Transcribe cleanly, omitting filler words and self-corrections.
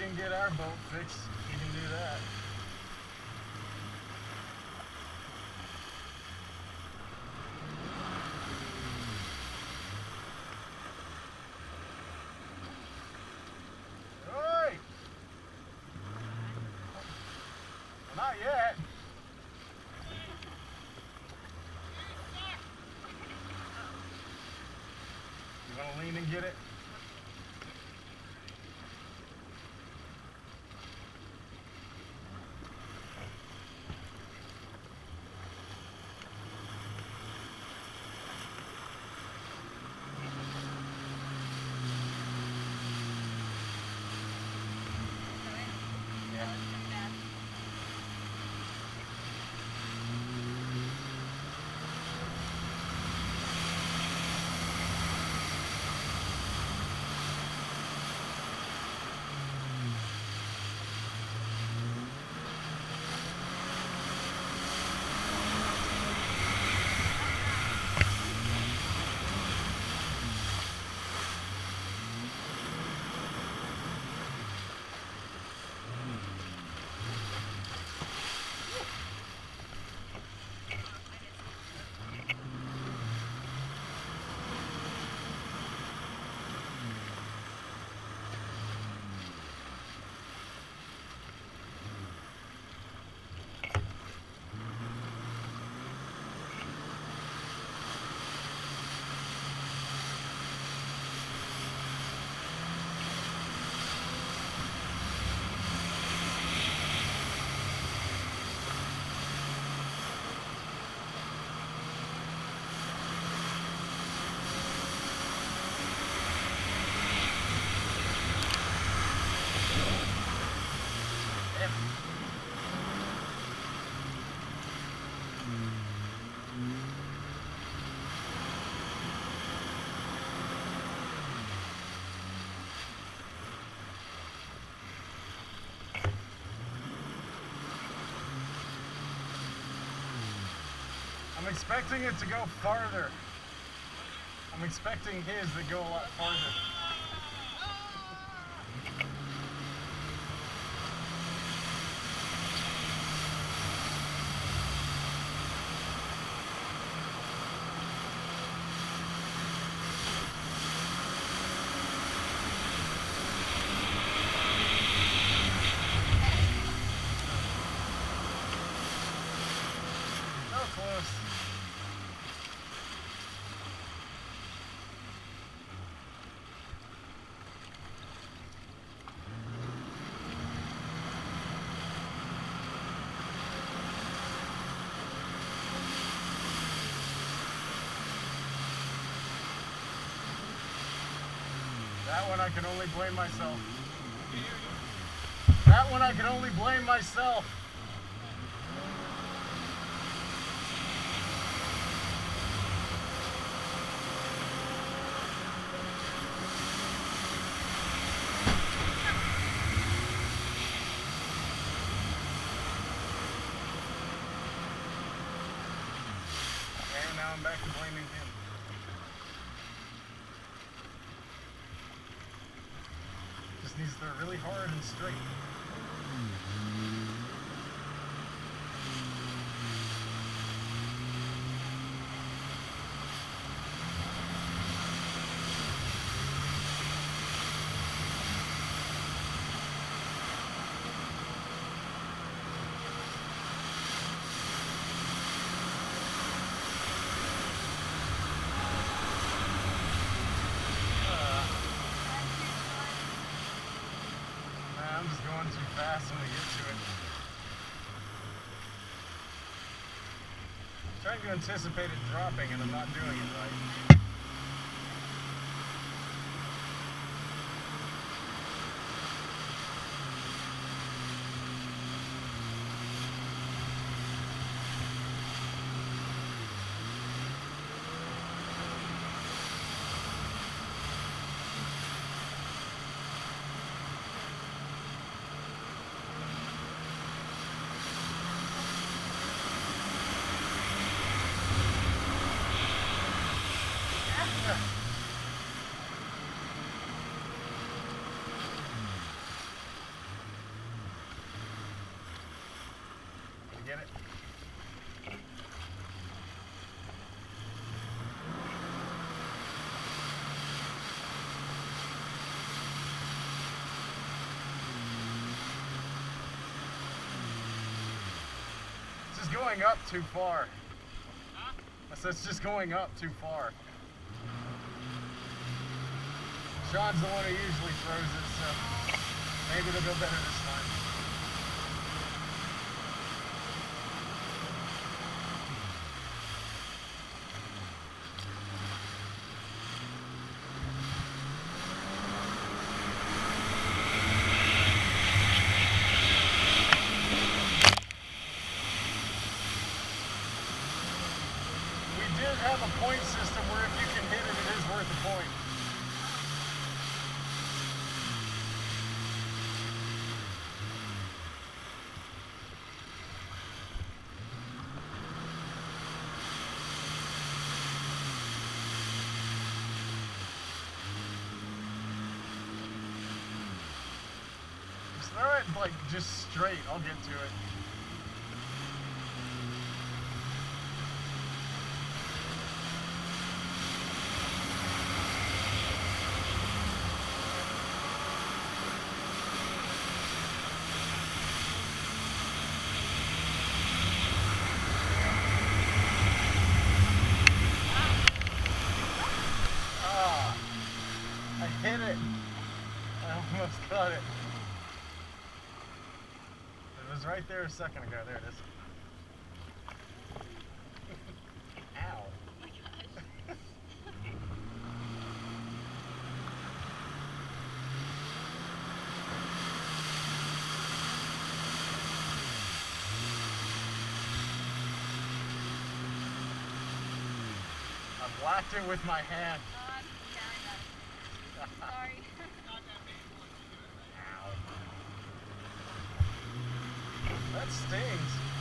can get our boat fixed, we can do that. Oi! Not yet. You want to lean and get it? I'm expecting it to go farther. I'm expecting his to go a lot farther. That one I can only blame myself. That one I can only blame myself. And now I'm back to blaming him. Needs to really hard and straight. I'm just going too fast when we get to it. I'm trying to anticipate it dropping and I'm not doing it right. get it? This is going up too far. I said it's just going up too far. Sean's the one who usually throws it, so maybe it'll go better this time. We did have a point system where if you can hit it, it is worth a point. Throw it like just straight, I'll get to it. Ah, I hit it. I almost got it. It was right there a second ago. There it is. Ow. Oh my gosh. I whacked it with my hand. Yeah, sorry. Ow. That stings.